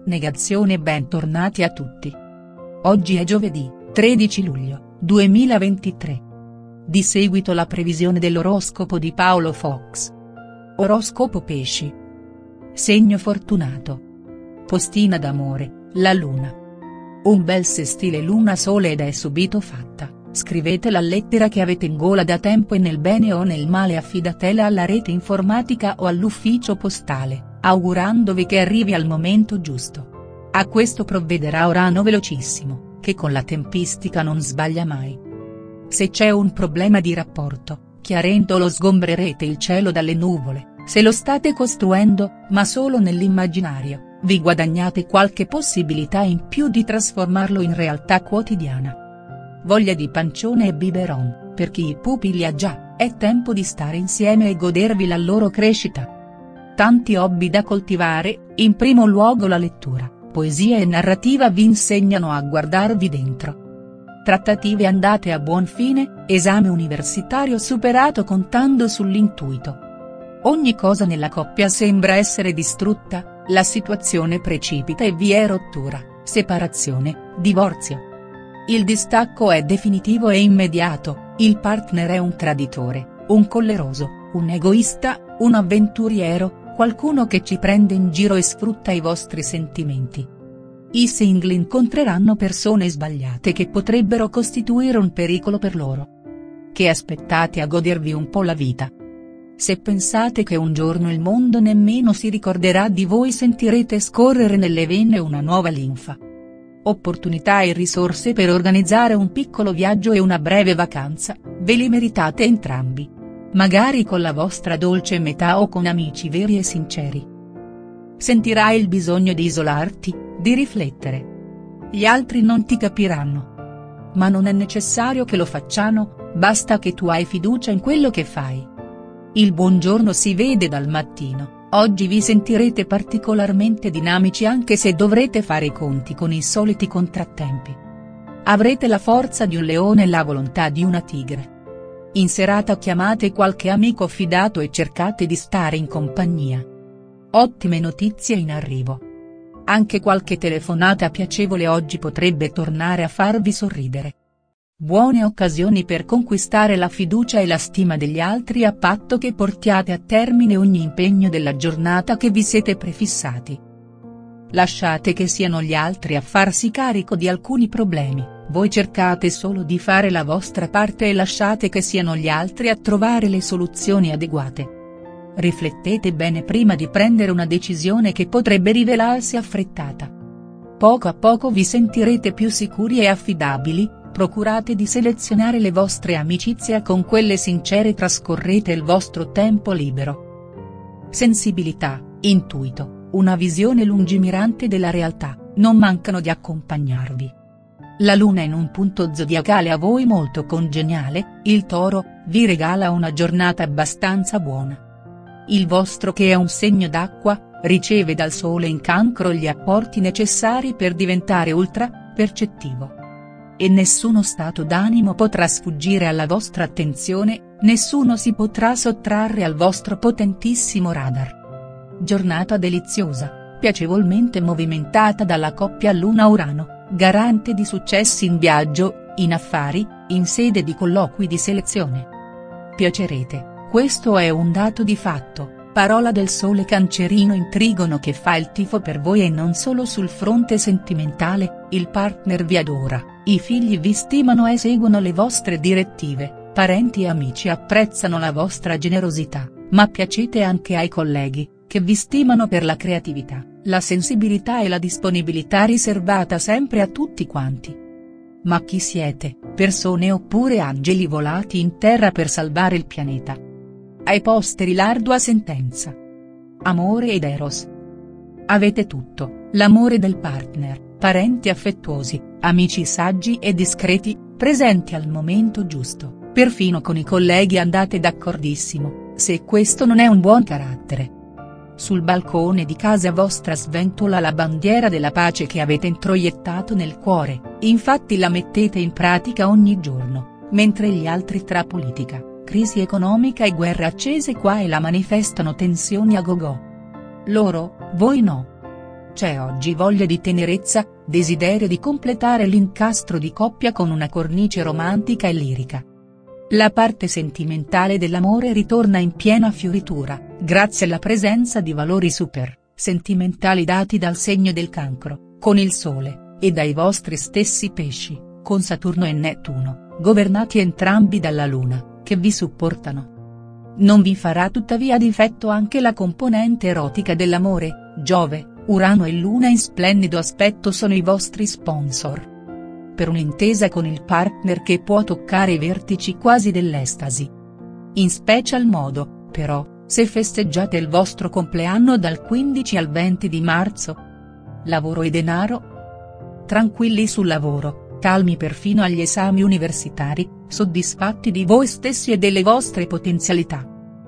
Negazione. Bentornati a tutti. Oggi è giovedì, 13 luglio, 2023. Di seguito la previsione dell'oroscopo di Paolo Fox. Oroscopo Pesci. Segno fortunato. Postina d'amore, la luna. Un bel sestile luna-sole ed è subito fatta, scrivete la lettera che avete in gola da tempo e nel bene o nel male affidatela alla rete informatica o all'ufficio postale, augurandovi che arrivi al momento giusto. A questo provvederà Urano velocissimo, che con la tempistica non sbaglia mai. Se c'è un problema di rapporto, chiarendolo sgombrerete il cielo dalle nuvole, se lo state costruendo, ma solo nell'immaginario, vi guadagnate qualche possibilità in più di trasformarlo in realtà quotidiana. Voglia di pancione e biberon, per chi i pupi li ha già, è tempo di stare insieme e godervi la loro crescita. Tanti hobby da coltivare, in primo luogo la lettura, poesia e narrativa vi insegnano a guardarvi dentro. Trattative andate a buon fine, esame universitario superato contando sull'intuito. Ogni cosa nella coppia sembra essere distrutta, la situazione precipita e vi è rottura, separazione, divorzio. Il distacco è definitivo e immediato, il partner è un traditore, un colleroso, un egoista, un avventuriero, qualcuno che ci prende in giro e sfrutta i vostri sentimenti. I single incontreranno persone sbagliate che potrebbero costituire un pericolo per loro. Che aspettate a godervi un po' la vita? Se pensate che un giorno il mondo nemmeno si ricorderà di voi, sentirete scorrere nelle vene una nuova linfa. Opportunità e risorse per organizzare un piccolo viaggio e una breve vacanza, ve li meritate entrambi. Magari con la vostra dolce metà o con amici veri e sinceri. Sentirai il bisogno di isolarti, di riflettere. Gli altri non ti capiranno. Ma non è necessario che lo facciano, basta che tu hai fiducia in quello che fai. Il buongiorno si vede dal mattino, oggi vi sentirete particolarmente dinamici anche se dovrete fare i conti con i soliti contrattempi. Avrete la forza di un leone e la volontà di una tigre. In serata chiamate qualche amico fidato e cercate di stare in compagnia. Ottime notizie in arrivo. Anche qualche telefonata piacevole oggi potrebbe tornare a farvi sorridere. Buone occasioni per conquistare la fiducia e la stima degli altri a patto che portiate a termine ogni impegno della giornata che vi siete prefissati. Lasciate che siano gli altri a farsi carico di alcuni problemi, voi cercate solo di fare la vostra parte e lasciate che siano gli altri a trovare le soluzioni adeguate. Riflettete bene prima di prendere una decisione che potrebbe rivelarsi affrettata. Poco a poco vi sentirete più sicuri e affidabili. Procurate di selezionare le vostre amicizie con quelle sincere, trascorrete il vostro tempo libero. Sensibilità, intuito, una visione lungimirante della realtà, non mancano di accompagnarvi. La luna in un punto zodiacale a voi molto congeniale, il Toro, vi regala una giornata abbastanza buona. Il vostro, che è un segno d'acqua, riceve dal Sole in Cancro gli apporti necessari per diventare ultra percettivo. E nessuno stato d'animo potrà sfuggire alla vostra attenzione, nessuno si potrà sottrarre al vostro potentissimo radar. Giornata deliziosa, piacevolmente movimentata dalla coppia Luna-Urano, garante di successi in viaggio, in affari, in sede di colloqui di selezione. Piacerete, questo è un dato di fatto. Parola del Sole Cancerino in Trigono che fa il tifo per voi e non solo sul fronte sentimentale, il partner vi adora, i figli vi stimano e seguono le vostre direttive, parenti e amici apprezzano la vostra generosità, ma piacete anche ai colleghi, che vi stimano per la creatività, la sensibilità e la disponibilità riservata sempre a tutti quanti. Ma chi siete, persone oppure angeli volati in terra per salvare il pianeta? Ai posteri l'ardua sentenza. Amore ed Eros. Avete tutto, l'amore del partner, parenti affettuosi, amici saggi e discreti, presenti al momento giusto, perfino con i colleghi andate d'accordissimo, se questo non è un buon carattere. Sul balcone di casa vostra sventola la bandiera della pace che avete introiettato nel cuore, infatti la mettete in pratica ogni giorno, mentre gli altri tra politica, crisi economica e guerre accese qua e là manifestano tensioni a gogò. Loro, voi no. C'è oggi voglia di tenerezza, desiderio di completare l'incastro di coppia con una cornice romantica e lirica. La parte sentimentale dell'amore ritorna in piena fioritura, grazie alla presenza di valori super sentimentali dati dal segno del Cancro, con il Sole, e dai vostri stessi Pesci, con Saturno e Nettuno, governati entrambi dalla Luna, che vi supportano. Non vi farà tuttavia difetto anche la componente erotica dell'amore. Giove, Urano e Luna in splendido aspetto sono i vostri sponsor. Per un'intesa con il partner che può toccare i vertici quasi dell'estasi. In special modo, però, se festeggiate il vostro compleanno dal 15 al 20 di marzo. Lavoro e denaro? Tranquilli sul lavoro, calmi perfino agli esami universitari, soddisfatti di voi stessi e delle vostre potenzialità.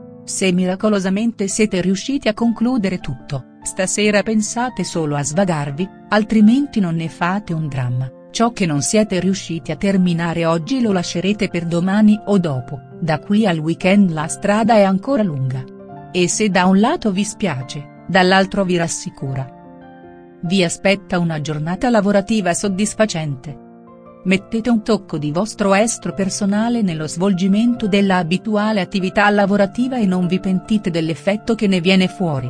Se miracolosamente siete riusciti a concludere tutto, stasera pensate solo a svagarvi, altrimenti non ne fate un dramma. Ciò che non siete riusciti a terminare oggi lo lascerete per domani o dopo, da qui al weekend la strada è ancora lunga. E se da un lato vi spiace, dall'altro vi rassicura. Vi aspetta una giornata lavorativa soddisfacente. Mettete un tocco di vostro estro personale nello svolgimento della abituale attività lavorativa e non vi pentite dell'effetto che ne viene fuori.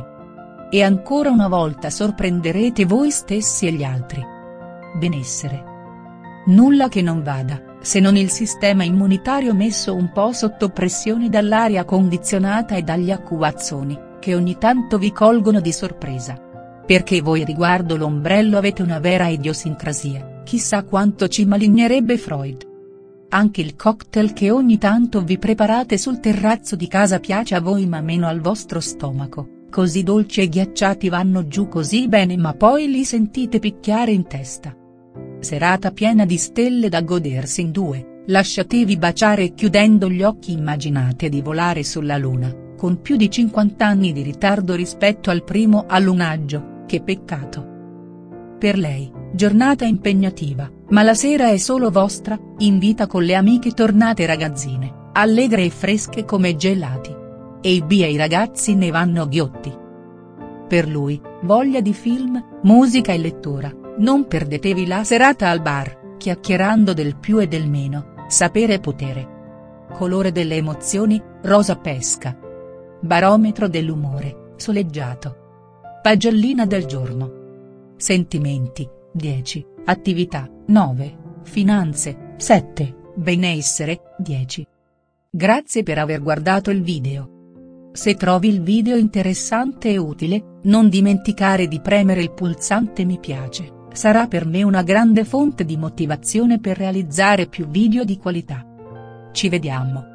E ancora una volta sorprenderete voi stessi e gli altri. Benessere. Nulla che non vada, se non il sistema immunitario messo un po' sotto pressione dall'aria condizionata e dagli acquazzoni, che ogni tanto vi colgono di sorpresa. Perché voi riguardo l'ombrello avete una vera idiosincrasia, chissà quanto ci malignerebbe Freud. Anche il cocktail che ogni tanto vi preparate sul terrazzo di casa piace a voi ma meno al vostro stomaco, così dolci e ghiacciati vanno giù così bene ma poi li sentite picchiare in testa. Serata piena di stelle da godersi in due, lasciatevi baciare e chiudendo gli occhi immaginate di volare sulla Luna, con più di 50 anni di ritardo rispetto al primo allunaggio, che peccato. Per lei, giornata impegnativa, ma la sera è solo vostra, in vita con le amiche tornate ragazzine, allegre e fresche come gelati. E i bei ragazzi ne vanno ghiotti. Per lui, voglia di film, musica e lettura. Non perdetevi la serata al bar, chiacchierando del più e del meno, sapere e potere. Colore delle emozioni, rosa pesca. Barometro dell'umore, soleggiato. Pagellina del giorno. Sentimenti, 10, attività, 9, finanze, 7, benessere, 10. Grazie per aver guardato il video. Se trovi il video interessante e utile, non dimenticare di premere il pulsante mi piace. Sarà per me una grande fonte di motivazione per realizzare più video di qualità. Ci vediamo.